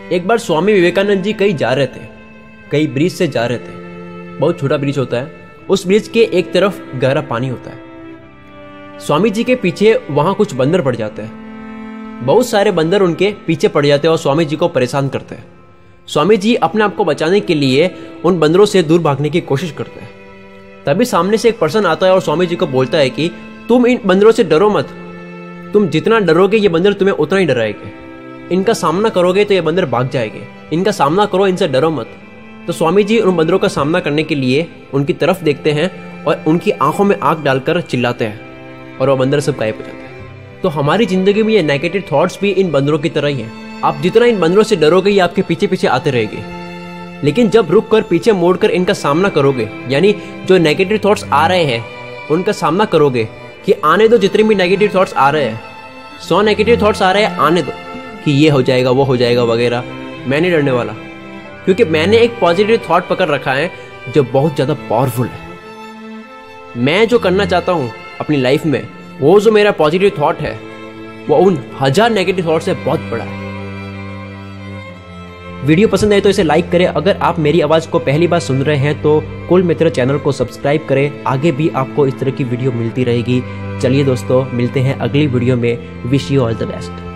एक बार स्वामी विवेकानंद जी कहीं जा रहे थे, कहीं ब्रिज से जा रहे थे। बहुत छोटा ब्रिज होता है, उस ब्रिज के एक तरफ गहरा पानी होता है। स्वामी जी के पीछे वहां कुछ बंदर पड़ जाते हैं। बहुत सारे बंदर उनके पीछे पड़ जाते हैं और स्वामी जी को परेशान करते हैं। स्वामी जी अपने आप को बचाने के लिए उन बंदरों से दूर भागने की कोशिश करते हैं। तभी सामने से एक पर्सन आता है और स्वामी जी को बोलता है कि तुम इन बंदरों से डरो मत, तुम जितना डरोगे ये बंदर तुम्हें उतना ही डराएंगे। इनका सामना करोगे तो ये बंदर भाग जाएंगे, इनका सामना करो, इनसे डरो मत। तो स्वामी जी उन बंदरों का सामना करने के लिए उनकी तरफ देखते हैं और उनकी आंखों में आंख डालकर चिल्लाते हैं और वो बंदर सब गायब हो जाते हैं। तो हमारी जिंदगी में ये नेगेटिव थॉट्स भी इन बंदरों की तरह ही हैं। आप जितना इन बंदरों से डरोगे ये आपके पीछे पीछे आते रहेंगे, लेकिन जब रुक कर पीछे मोड़कर इनका सामना करोगे, यानी जो नेगेटिव थॉट्स आ रहे हैं उनका सामना करोगे कि आने दो, जितने भी नेगेटिव थॉट्स आ रहे हैं, 100 नेगेटिव थॉट्स आ रहे हैं, आने दो कि ये हो जाएगा वो हो जाएगा वगैरह, मैं नहीं डरने वाला, क्योंकि मैंने एक पॉजिटिव थॉट पकड़ रखा है जो बहुत ज़्यादा पावरफुल है। मैं जो करना चाहता हूँ अपनी लाइफ में, वो जो मेरा पॉजिटिव थॉट है वो उन 1000 नेगेटिव थॉट से बहुत बड़ा है। वीडियो पसंद आए तो इसे लाइक करें। अगर आप मेरी आवाज़ को पहली बार सुन रहे हैं तो कुल मित्र चैनल को सब्सक्राइब करें। आगे भी आपको इस तरह की वीडियो मिलती रहेगी। चलिए दोस्तों, मिलते हैं अगली वीडियो में। Wish you all the best.